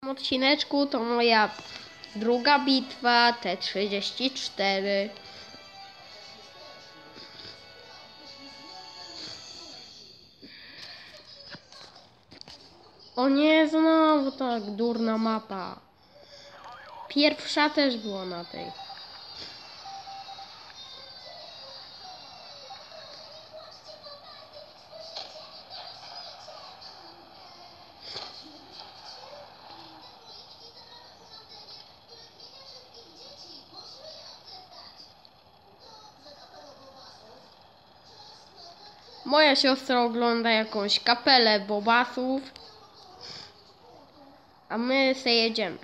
odcineczku to moja druga bitwa T-34. O nie, znowu tak durna mapa. Pierwsza też była na tej. Moja siostra ogląda jakąś kapelę bobasów, a my se jedziemy.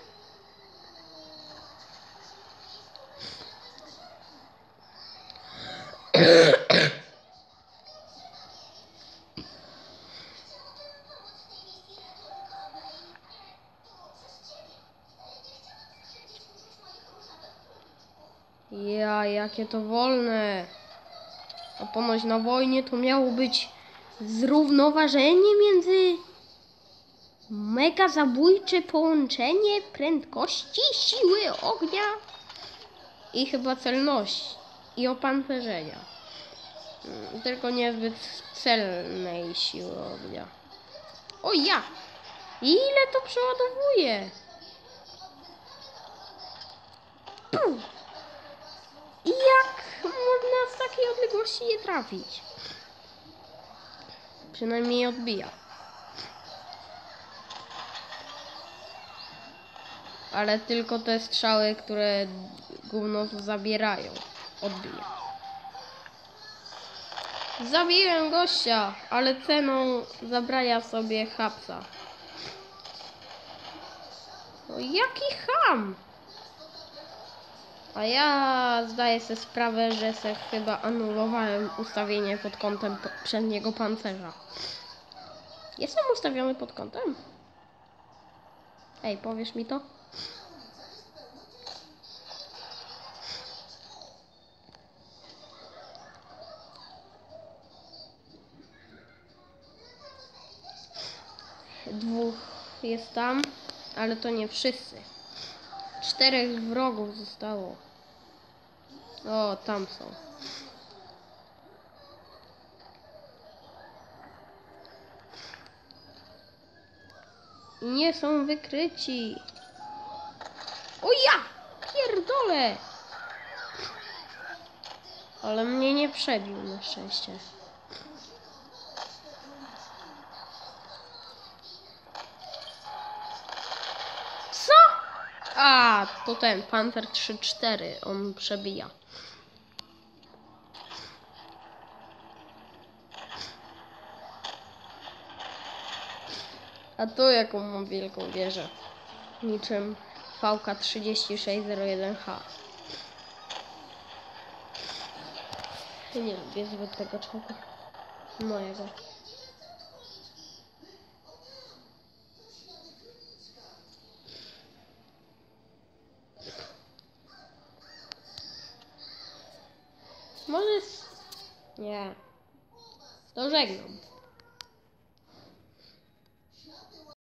Ja, jakie to wolne. A ponoć na wojnie to miało być zrównoważenie między mega zabójcze połączenie prędkości, siły ognia i chyba celności i opancerzenia. Tylko niezbyt celnej siły ognia. O ja! Ile to przeładowuje? I jak można z takiej odległości je trafić? Przynajmniej odbija. Ale tylko te strzały, które gówno zabierają, odbija. Zabiłem gościa, ale ceną zabrania sobie hapsa. No jaki cham! A ja zdaję sobie sprawę, że se chyba anulowałem ustawienie pod kątem przedniego pancerza. Jestem ustawiony pod kątem? Ej, powiesz mi to? Dwóch jest tam, ale to nie wszyscy. 4 wrogów zostało. O, tam są. I nie są wykryci. O ja! Pierdolę! Ale mnie nie przebił na szczęście. Co? A, to ten Panther 3-4. On przebija. A tu jaką mam wielką wieżę. Niczym VK3601H. Nie lubię zbyt tego czołgu. Mojego. Może... Nie. To żegnam.